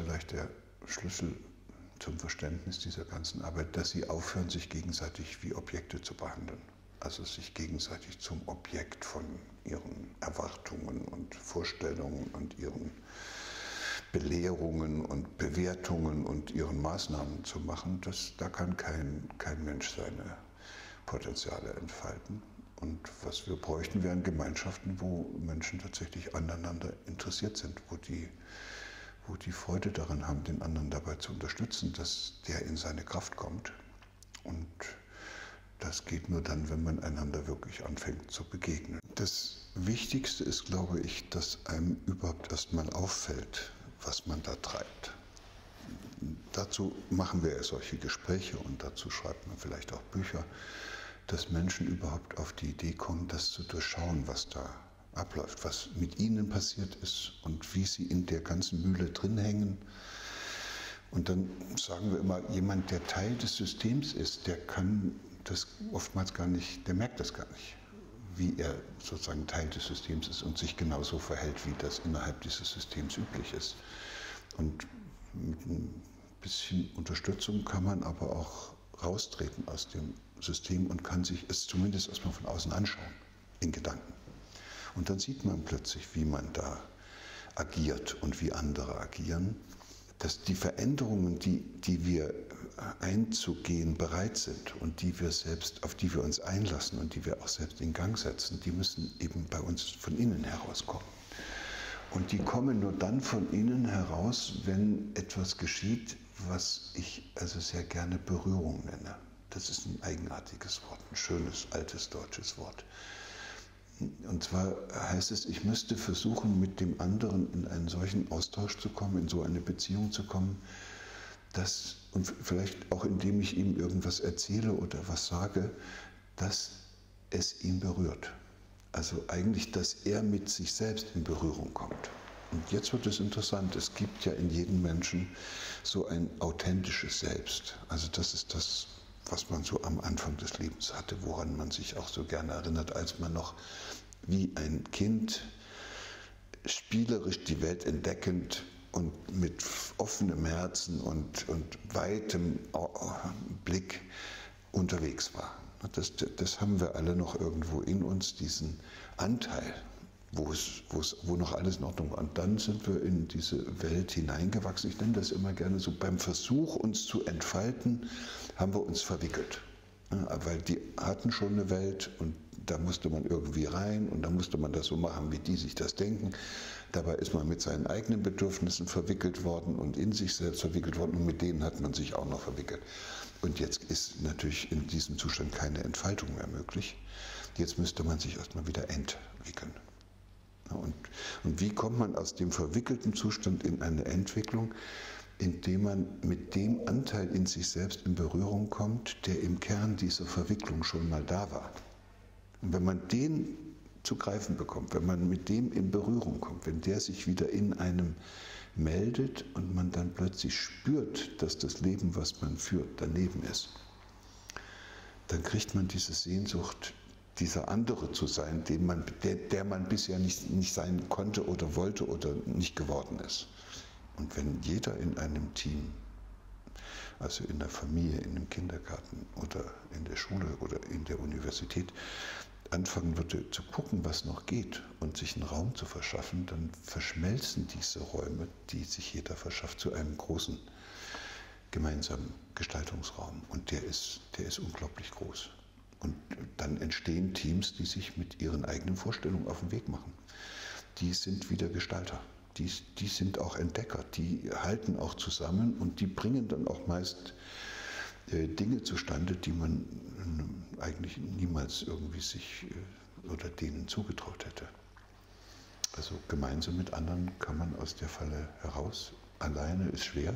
vielleicht der Schlüssel zum Verständnis dieser ganzen Arbeit, dass sie aufhören, sich gegenseitig wie Objekte zu behandeln. Also sich gegenseitig zum Objekt von ihren Erwartungen und Vorstellungen und ihren Belehrungen und Bewertungen und ihren Maßnahmen zu machen. Da kann kein Mensch seine Potenziale entfalten. Und was wir bräuchten, wären Gemeinschaften, wo Menschen tatsächlich aneinander interessiert sind, wo die Freude daran haben, den anderen dabei zu unterstützen, dass der in seine Kraft kommt. Und das geht nur dann, wenn man einander wirklich anfängt zu begegnen. Das Wichtigste ist, glaube ich, dass einem überhaupt erstmal auffällt, was man da treibt. Dazu machen wir ja solche Gespräche und dazu schreibt man vielleicht auch Bücher, dass Menschen überhaupt auf die Idee kommen, das zu durchschauen, was da abläuft, was mit ihnen passiert ist und wie sie in der ganzen Mühle drin hängen. Und dann sagen wir immer, jemand, der Teil des Systems ist, der kann das oftmals gar nicht, der merkt das gar nicht, wie er sozusagen Teil des Systems ist und sich genauso verhält, wie das innerhalb dieses Systems üblich ist. Und mit ein bisschen Unterstützung kann man aber auch raustreten aus dem System und kann sich es zumindest erstmal von außen anschauen, in Gedanken. Und dann sieht man plötzlich, wie man da agiert und wie andere agieren. Dass die Veränderungen, die wir einzugehen bereit sind und auf die wir uns einlassen und die wir auch selbst in Gang setzen, die müssen eben bei uns von innen herauskommen. Und die kommen nur dann von innen heraus, wenn etwas geschieht, was ich also sehr gerne Berührung nenne. Das ist ein eigenartiges Wort, ein schönes, altes deutsches Wort. Und zwar heißt es, ich müsste versuchen, mit dem anderen in einen solchen Austausch zu kommen, in so eine Beziehung zu kommen, und vielleicht auch indem ich ihm irgendwas erzähle oder was sage, dass es ihn berührt. Also eigentlich, dass er mit sich selbst in Berührung kommt. Und jetzt wird es interessant, es gibt ja in jedem Menschen so ein authentisches Selbst. Also das ist das, was man so am Anfang des Lebens hatte, woran man sich auch so gerne erinnert, als man noch wie ein Kind spielerisch die Welt entdeckend und mit offenem Herzen und weitem Blick unterwegs war. Das haben wir alle noch irgendwo in uns, diesen Anteil, wo noch alles in Ordnung war. Und dann sind wir in diese Welt hineingewachsen. Ich nenne das immer gerne so, beim Versuch, uns zu entfalten, haben wir uns verwickelt. Ja, weil die hatten schon eine Welt und da musste man irgendwie rein und da musste man das so machen, wie die sich das denken. Dabei ist man mit seinen eigenen Bedürfnissen verwickelt worden und in sich selbst verwickelt worden und mit denen hat man sich auch noch verwickelt. Und jetzt ist natürlich in diesem Zustand keine Entfaltung mehr möglich. Jetzt müsste man sich erstmal wieder entwickeln. Und wie kommt man aus dem verwickelten Zustand in eine Entwicklung, indem man mit dem Anteil in sich selbst in Berührung kommt, der im Kern dieser Verwicklung schon mal da war. Und wenn man den zu greifen bekommt, wenn man mit dem in Berührung kommt, wenn der sich wieder in einem meldet und man dann plötzlich spürt, dass das Leben, was man führt, daneben ist, dann kriegt man diese Sehnsucht, dieser andere zu sein, der man bisher nicht sein konnte oder wollte oder nicht geworden ist. Und wenn jeder in einem Team, also in der Familie, in dem Kindergarten oder in der Schule oder in der Universität, anfangen würde zu gucken, was noch geht und sich einen Raum zu verschaffen, dann verschmelzen diese Räume, die sich jeder verschafft, zu einem großen gemeinsamen Gestaltungsraum. Und der ist unglaublich groß. Und dann entstehen Teams, die sich mit ihren eigenen Vorstellungen auf den Weg machen. Die sind wieder Gestalter. Die sind auch Entdecker. Die halten auch zusammen und die bringen dann auch meist Dinge zustande, die man eigentlich niemals irgendwie sich oder denen zugetraut hätte. Also gemeinsam mit anderen kann man aus der Falle heraus. Alleine ist schwer.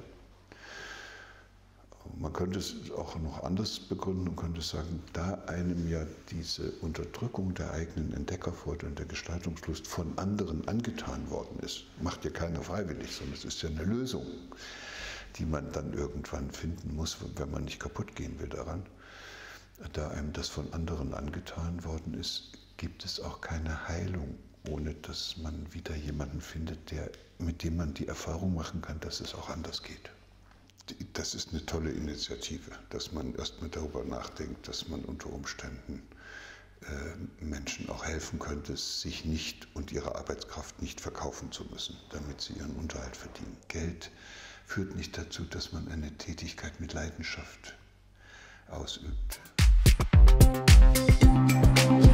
Man könnte es auch noch anders begründen und könnte sagen, da einem ja diese Unterdrückung der eigenen Entdeckerfreude und der Gestaltungslust von anderen angetan worden ist, macht ja keiner freiwillig, sondern es ist ja eine Lösung, die man dann irgendwann finden muss, wenn man nicht kaputt gehen will daran. Da einem das von anderen angetan worden ist, gibt es auch keine Heilung ohne dass man wieder jemanden findet, mit dem man die Erfahrung machen kann, dass es auch anders geht. Das ist eine tolle Initiative, dass man erstmal darüber nachdenkt, dass man unter Umständen Menschen auch helfen könnte, sich nicht und ihre Arbeitskraft nicht verkaufen zu müssen, damit sie ihren Unterhalt verdienen. Geld führt nicht dazu, dass man eine Tätigkeit mit Leidenschaft ausübt.